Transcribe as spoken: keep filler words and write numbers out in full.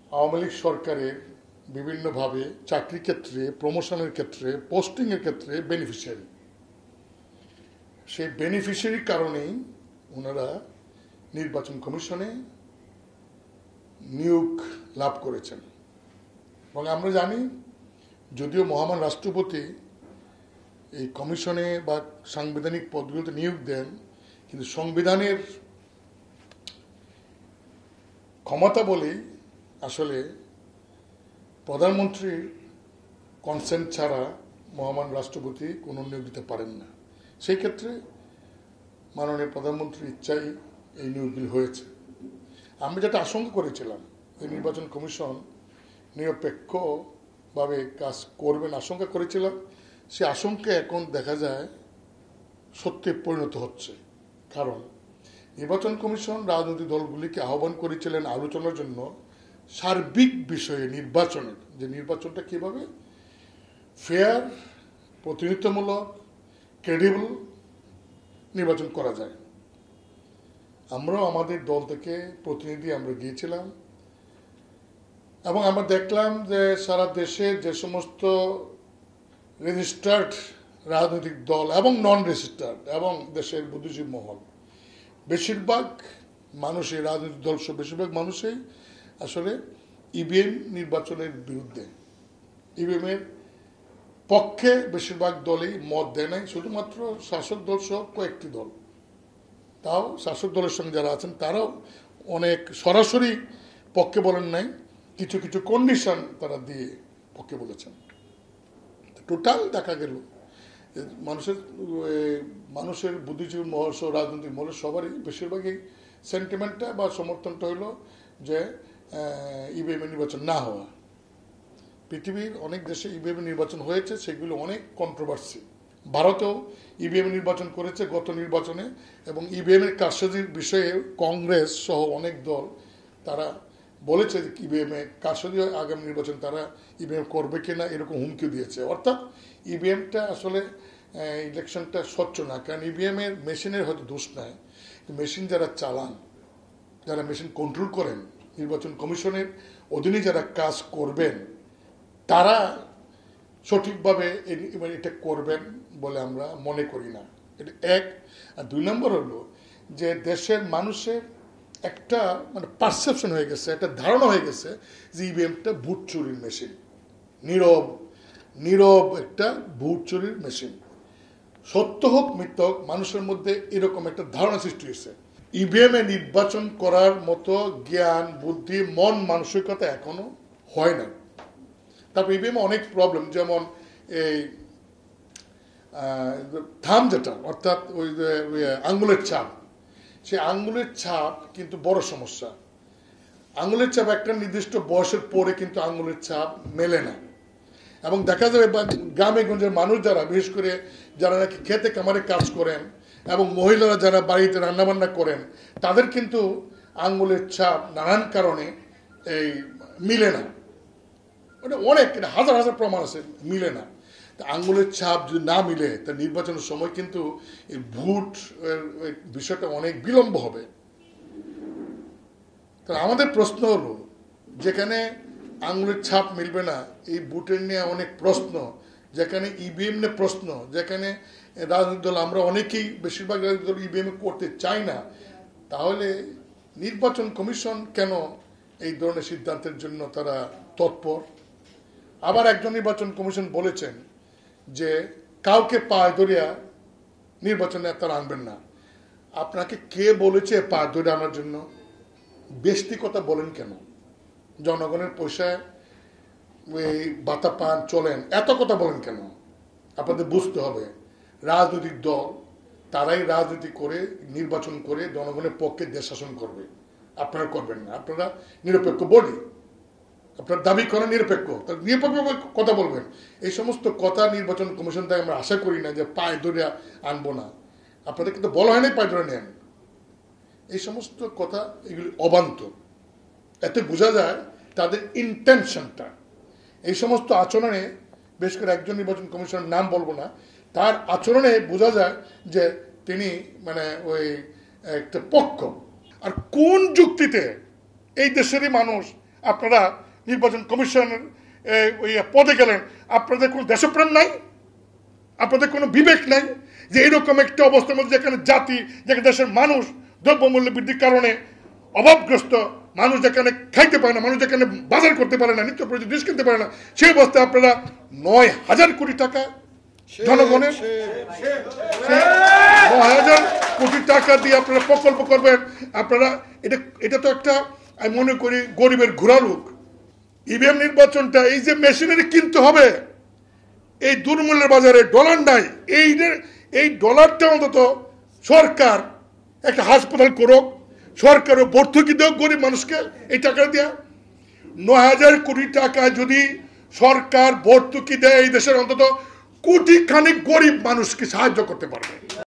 আওয়ামী লীগ সরকারের বিভিন্নভাবে চাকরি ক্ষেত্রে, প্রমোশনের ক্ষেত্রে, পোস্টিংয়ের ক্ষেত্রে বেনিফিশিয়ারি। সেই বেনিফিশিয়ারির কারণেই ওনারা নির্বাচন কমিশনে নিয়োগ লাভ করেছেন। এবং আমরা জানি, যদিও মহামান্য রাষ্ট্রপতি এই কমিশনে বা সাংবিধানিক পদগুলোতে নিয়োগ দেন, কিন্তু সংবিধানের ক্ষমতা বলেই আসলে প্রধানমন্ত্রীর কনসেন্ট ছাড়া মহামান্য রাষ্ট্রপতি কোনো নিয়োগ দিতে পারেন না। সেই ক্ষেত্রে মাননীয় প্রধানমন্ত্রীর ইচ্ছাই এই নিয়োগগুলি হয়েছে। আমি যেটা আশঙ্কা করেছিলাম এই নির্বাচন কমিশন নিরপেক্ষভাবে কাজ করবেন আশঙ্কা করেছিলাম, সে আশঙ্কা এখন দেখা যায় সত্যি পরিণত হচ্ছে। কারণ নির্বাচন কমিশন রাজনৈতিক দলগুলিকে আহ্বান করেছিলেন আলোচনার জন্য সার্বিক বিষয়ে নির্বাচনের, যে নির্বাচনটা কীভাবে ফেয়ার, প্রতিনিধিত্বমূলক, ক্রেডিবল নির্বাচন করা যায়। আমরাও আমাদের দল থেকে প্রতিনিধি আমরা গিয়েছিলাম এবং আমরা দেখলাম যে সারা দেশে যে সমস্ত রেজিস্টার্ড রাজনৈতিক দল এবং নন রেজিস্টার্ড এবং দেশের বুদ্ধিজীবী মহল, বেশিরভাগ মানুষই, রাজনৈতিক দল সব বেশিরভাগ মানুষই আসলে ইভিএম নির্বাচনের বিরুদ্ধে, ইভিএমের পক্ষে বেশিরভাগ দলই মত দেয় নাই। শুধুমাত্র শাসক দল সহ কয়েকটি দল, তাও শাসক দলের সঙ্গে যারা আছেন তারাও অনেক সরাসরি পক্ষে বলেন নাই, কিছু কিছু কন্ডিশন তারা দিয়ে পক্ষে বলেছেন। টোটাল দেখা গেল মানুষের মানুষের বুদ্ধিজীবী মহল সহ রাজনৈতিক মহল সবারই বেশিরভাগই সেন্টিমেন্টটা বা সমর্থনটা হলো যে ইভিএম নির্বাচন না হওয়া। পৃথিবীর অনেক দেশে ইভিএম নির্বাচন হয়েছে, সেগুলো অনেক কন্ট্রোভার্সি। ভারতেও ইভিএম নির্বাচন করেছে গত নির্বাচনে, এবং ইভিএমের কারসাজির বিষয়ে কংগ্রেস সহ অনেক দল তারা বলেছে যে ইভিএমে কারসাজি আগামী নির্বাচন তারা ইভিএম করবে কিনা এরকম হুমকি দিয়েছে। অর্থাৎ ইভিএমটা আসলে ইলেকশনটা স্বচ্ছ না, কারণ ইভিএমের মেশিনের হয়তো দোষ নাই, মেশিন যারা চালান, যারা মেশিন কন্ট্রোল করেন, নির্বাচন কমিশনের অধীনে যারা কাজ করবেন তারা সঠিকভাবে এটা করবেন বলে আমরা মনে করি না। এটা এক। আর দুই নম্বর হলো যে দেশের মানুষের একটা মানে পারসেপশন হয়ে গেছে, একটা ধারণা হয়ে গেছে যে ইভিএমটা ভোট চুরির মেশিন, নীরব নীরব একটা ভোট চুরির মেশিন। সত্য হোক মিথ্যা হোক, মানুষের মধ্যে এরকম একটা ধারণা সৃষ্টি হয়েছে। ইভিএমে নির্বাচন করার মতো জ্ঞান, বুদ্ধি, মন মানসিকতা এখনো হয় না। তারপর ইভিএমে অনেক প্রবলেম, যেমন এই থাম যেটা, অর্থাৎ ওই যে আঙ্গুলের ছাপ, সেই আঙ্গুলের ছাপ কিন্তু বড় সমস্যা। আঙ্গুলের ছাপ একটা নির্দিষ্ট বয়সের পরে কিন্তু আঙ্গুলের ছাপ মেলে না, এবং দেখা যাবে গ্রামে গঞ্জের মানুষ যারা, বিশেষ করে যারা নাকি খেতে কামারে কাজ করেন এবং মহিলারা যারা বাড়িতে রান্নাবান্না করেন, তাদের কিন্তু আঙ্গুলের ছাপ নানান কারণে এই মিলে না। ওটা অনেক, এটা হাজার হাজার প্রমাণ আছে, মিলে না। তা আঙ্গুলের ছাপ যদি না মিলে, তা নির্বাচনের সময় কিন্তু এই ভোট বিষয়টা অনেক বিলম্ব হবে। তো আমাদের প্রশ্ন হলো, যেখানে আঙ্গুলের ছাপ মিলবে না, এই ভোটের নিয়ে অনেক প্রশ্ন, যেখানে ইভিএম নিয়ে প্রশ্ন, যেখানে রাজনৈতিক দল আমরা অনেকেই, বেশিরভাগ রাজনৈতিক দল ইভিএম করতে চাই না, তাহলে নির্বাচন কমিশন কেন এই ধরনের সিদ্ধান্তের জন্য তারা তৎপর? আবার একজন নির্বাচন কমিশন বলেছেন যে কাউকে পায়ে ধরিয়া নির্বাচনে তারা আনবেন না। আপনাকে কে বলেছে পায়ে ধরে আনার জন্য? বেশি কথা বলেন কেন? জনগণের পয়সায় এই বাতা পান চলেন, এত কথা বলেন কেন? আপনাদের বুঝতে হবে, রাজনৈতিক দল তারাই রাজনীতি করে, নির্বাচন করে জনগণের পক্ষে দেশ শাসন করবে। আপনারা করবেন না, আপনারা নিরপেক্ষ বডি, আপনার দাবি করেন নিরপেক্ষ, নিরপেক্ষ কথা বলবেন। এই সমস্ত কথা নির্বাচন কমিশন থেকে আমরা আশা করি না যে পায়ে ধরে আনবো না। আপনাদের কিন্তু বলা হয় নাই পায়ে ধরে নেন, এই সমস্ত কথা এগুলি অবান্তর। এতে বোঝা যায় তাদের ইন্টেনশনটা। এই সমস্ত আচরণে, বেশ করে একজন নির্বাচন কমিশনের নাম বলবো না, তার আচরণে বোঝা যায় যে তিনি মানে ওই একটা পক্ষ। আর কোন যুক্তিতে এই দেশেরই মানুষ আপনারা নির্বাচন কমিশনের ওই পদে গেলেন, আপনাদের কোনো দেশপ্রেম নাই, আপনাদের কোনো বিবেক নাই যে এরকম একটা অবস্থার মধ্যে যেখানে জাতি, যেখানে দেশের মানুষ দ্রব্যমূল্য বৃদ্ধির কারণে অভাবগ্রস্ত, মানুষ যেখানে খাইতে পারে না, মানুষ যেখানে বাজার করতে পারে না, নিত্য প্রয়োজন জিনিস কিনতে পারে না, সেই অবস্থায় আপনারা নয় হাজার কোটি টাকা জনগণের নয় হাজার কোটি টাকা দিয়ে আপনারা প্রকল্প করবেন। আপনারা এটা এটা তো একটা আমি মনে করি গরিবের ঘোড়া রোগ। ইভিএম নির্বাচনটা এই যে মেশিনারি কিনতে হবে, এই দুর্মূল্যের বাজারে ডলার নাই, এই এই ডলারটা অন্তত সরকার একটা হাসপাতাল করুক, সরকারও ভর্তুকি দেওক গরিব মানুষকে এই টাকা দেওয়া। নয় হাজার কোটি টাকা যদি সরকার ভর্তুকি দেয়, এই দেশের অন্তত কোটি খানিক গরিব মানুষকে সাহায্য করতে পারবে।